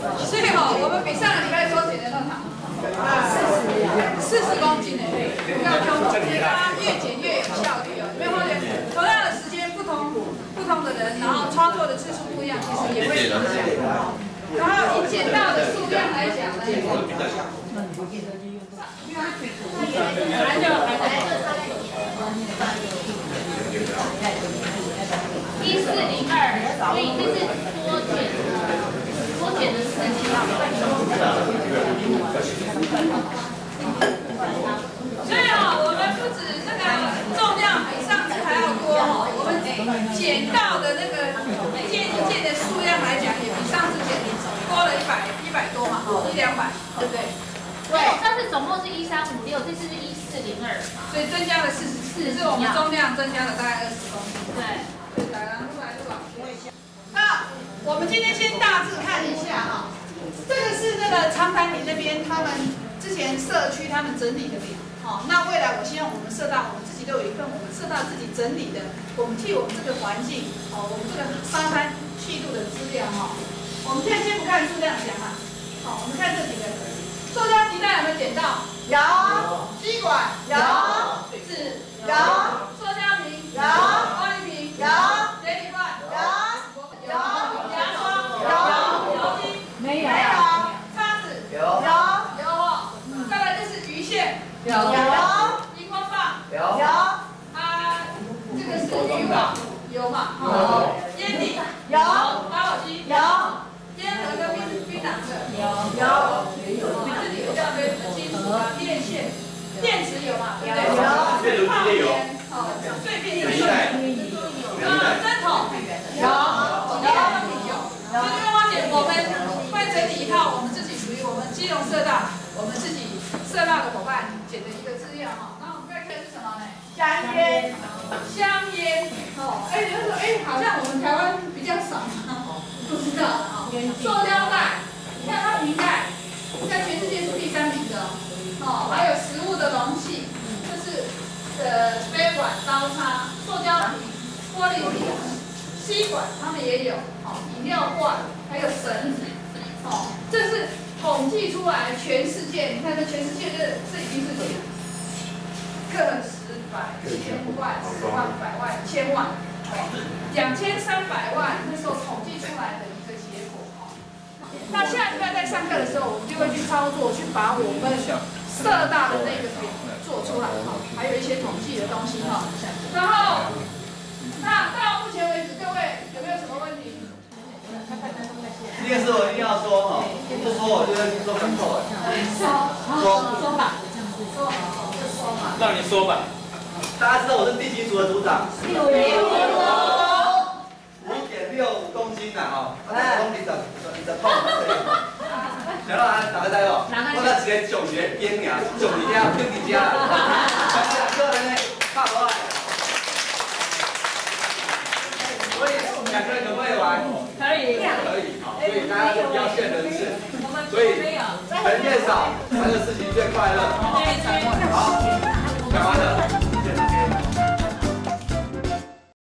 所以我们比上个礼拜多减了多少？40公斤的，你看，它越减越有效率哦。有没有发现？同样的时间，不同的人，然后操作的次数不一样，其实也会影响。然后以减到的数量来讲呢， 1402，所以这是多减的4斤。 所以我们不止这个重量比上次还要多我们减到的那个一件一件的数量来讲，也比上次减多了100多嘛，100-200，对不对？ 对，上次总共是1356，这次是1402， 所以增加了44，是我们重量增加了大概20公斤。 对。 那我们今天先大致看一下哈，这个是那个长潭里那边他们之前社区他们整理的表，那未来我希望我们社大我们自己都有一份我们社大自己整理的，我们替我们这个环境，我们这个沙滩气度的资料我们现在先不看数量讲我们看这几个，塑胶皮带有没有捡到？有。吸管有。纸有。塑胶瓶有。玻璃瓶有。水泥罐有。有。牙刷有。油精没有。叉子有。再来就是鱼线有。荧光棒有。这个是渔网有嘛？烟蒂有。打火机有。烟盒跟槟榔的有。这里有一大堆金属电线，电池有嘛？对不对？泡棉碎片有。针筒有。所以这个花姐，我们会整理一套我们自己属于我们基隆社大我们自己社大的伙伴剪的一个资料那我们该看的是什么呢？香烟。有人说好像我们台湾比较少不知道塑胶袋，你看它瓶盖在全世界是第3名的还有食物的容器，这是杯碗刀叉、塑胶瓶、玻璃瓶、吸管，他们也有饮料罐，还有绳子这是统计出来全世界，你看这全世界这已经是几个十百千万10万100万1000万2300万，那时候统计出来的一个结果那下礼拜在上课的时候，我们就会去操作，去把我们社大的那个表做出来还有一些统计的东西然后那到目前为止，各位有没有什么问题？ 这件事我一定要说不说我就会说很错说吧， 让你说吧。 大家知道我是第几组的组长？5.65公斤你的痛想让他哪个在哦？我那直接总结边呀，总结啊，跟你家。2个人呢，差不多。所以2个人可不可以玩？可以。所以大家要限人次，所以人越少，那个事情最快乐。